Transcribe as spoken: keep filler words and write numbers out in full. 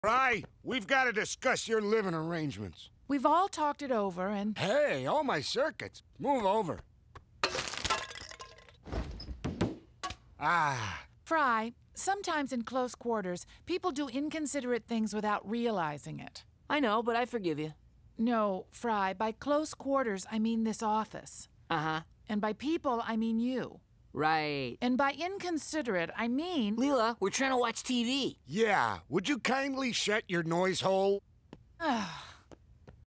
Fry, we've got to discuss your living arrangements. We've all talked it over and... Hey, all my circuits. Move over. Ah. Fry, sometimes in close quarters, people do inconsiderate things without realizing it. I know, but I forgive you. No, Fry, by close quarters, I mean this office. Uh-huh. And by people, I mean you. Right. And by inconsiderate, I mean... Leela, we're trying to watch T V. Yeah, would you kindly shut your noise hole? Ah.